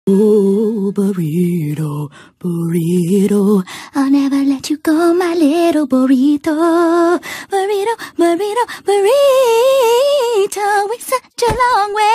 Oh, burrito, burrito, I'll never let you go, my little burrito. Burrito, burrito, burrito, we're such a long way